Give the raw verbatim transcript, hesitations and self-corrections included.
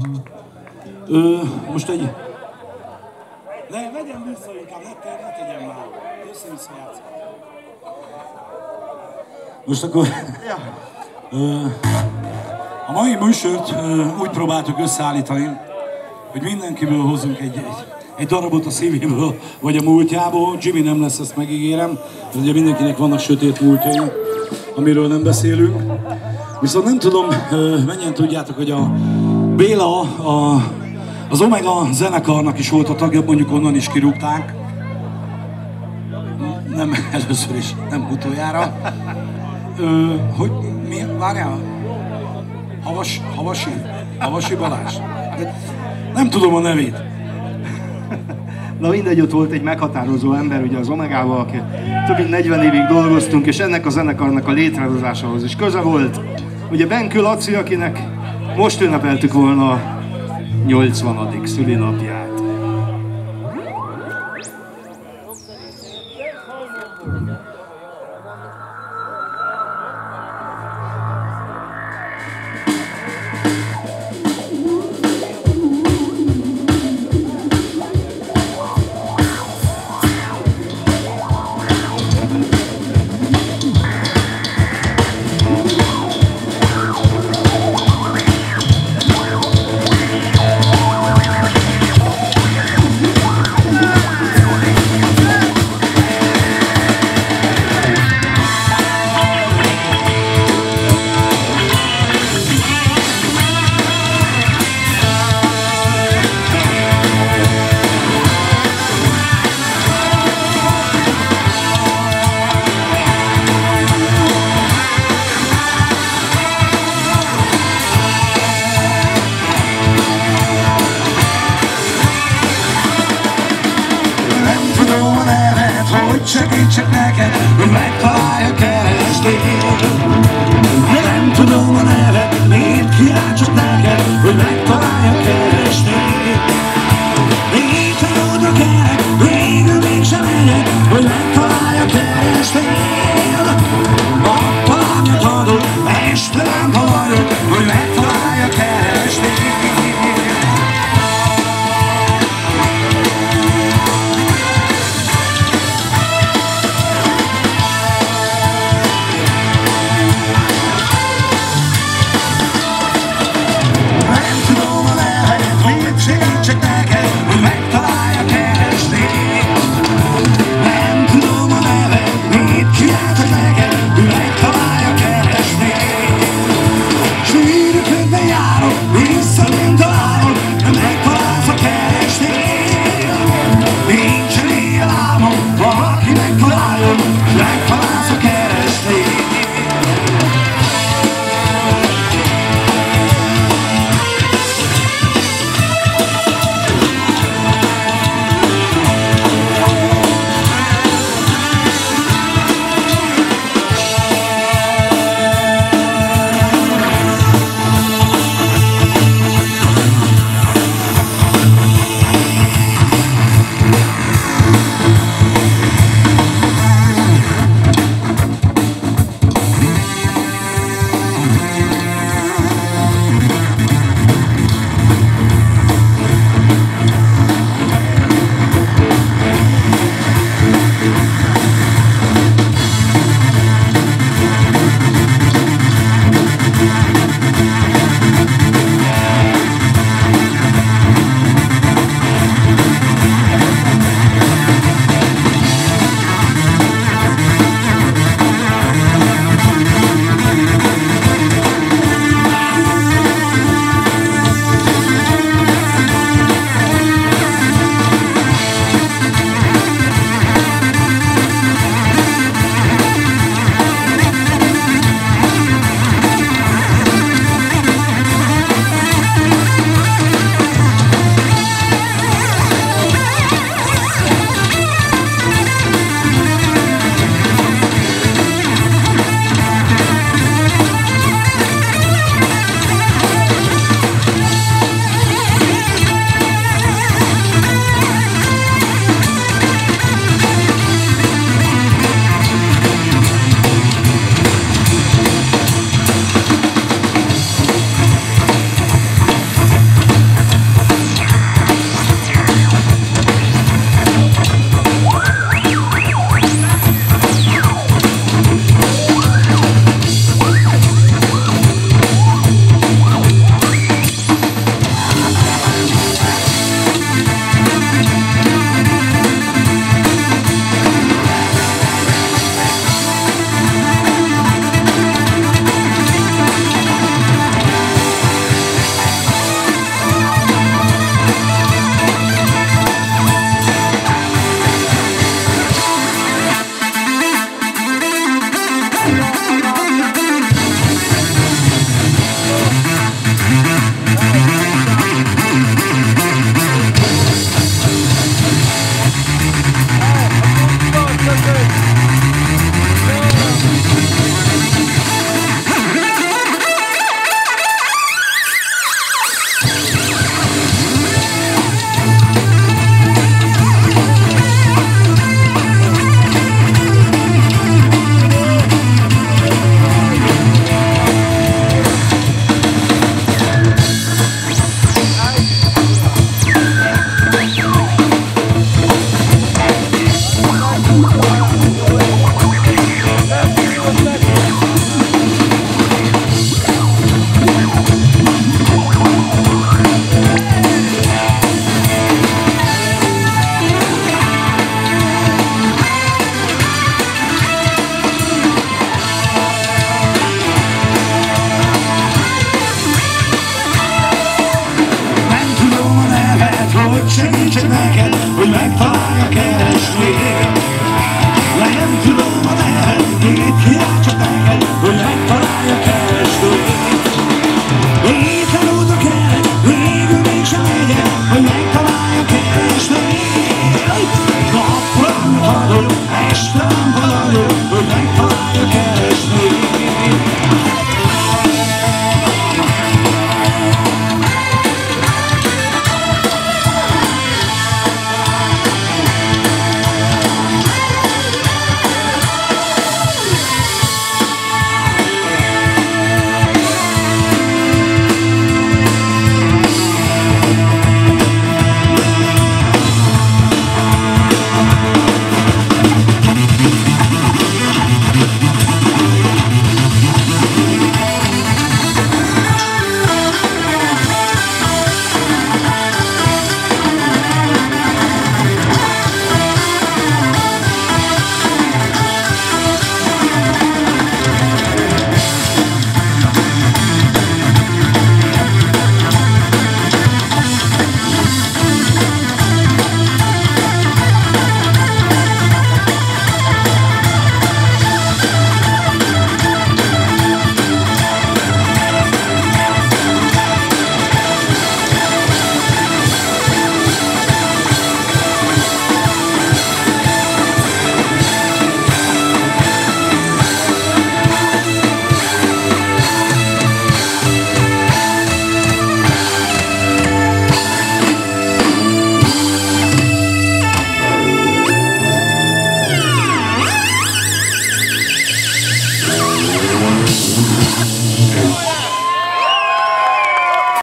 Ö, most egy... Ne, vegyem vissza inkább, ne, te, ne tegyen már. Össze-vissza játszom. Most akkor... Ö, a mai műsort ö, úgy próbáltuk összeállítani, hogy mindenkiből hozunk egy, egy, egy darabot a szívéből, vagy a múltjából. Jimmy nem lesz, ezt megígérem. De ugye mindenkinek vannak sötét múltjai, amiről nem beszélünk. Viszont nem tudom, mennyien tudjátok, hogy a Béla a, az Omega zenekarnak is volt a tagja, mondjuk onnan is kirúgták. Nem először is, nem utoljára. Ö, hogy mi? Várjál? Havas, Havasi? Havasi Balázs? Nem tudom a nevét. Na mindegy, ott volt egy meghatározó ember, ugye az Omegával, aki több mint negyven évig dolgoztunk, és ennek a zenekarnak a létrehozásához is köze volt. Ugye Benkő Laci, akinek most ünnepeltük volna a nyolcvanadik szülinapját. Segítsek neked, hogy megtalálja keresni. Nem tudom a nevet, miért kiáltsak neked, hogy megtalálja keresni. Így tudod a kerek, végül mégsem megyek, hogy megtalálja keresni. Adta anyat adod, este lámpa vagyok, hogy megtalálja keresni. megtalálni.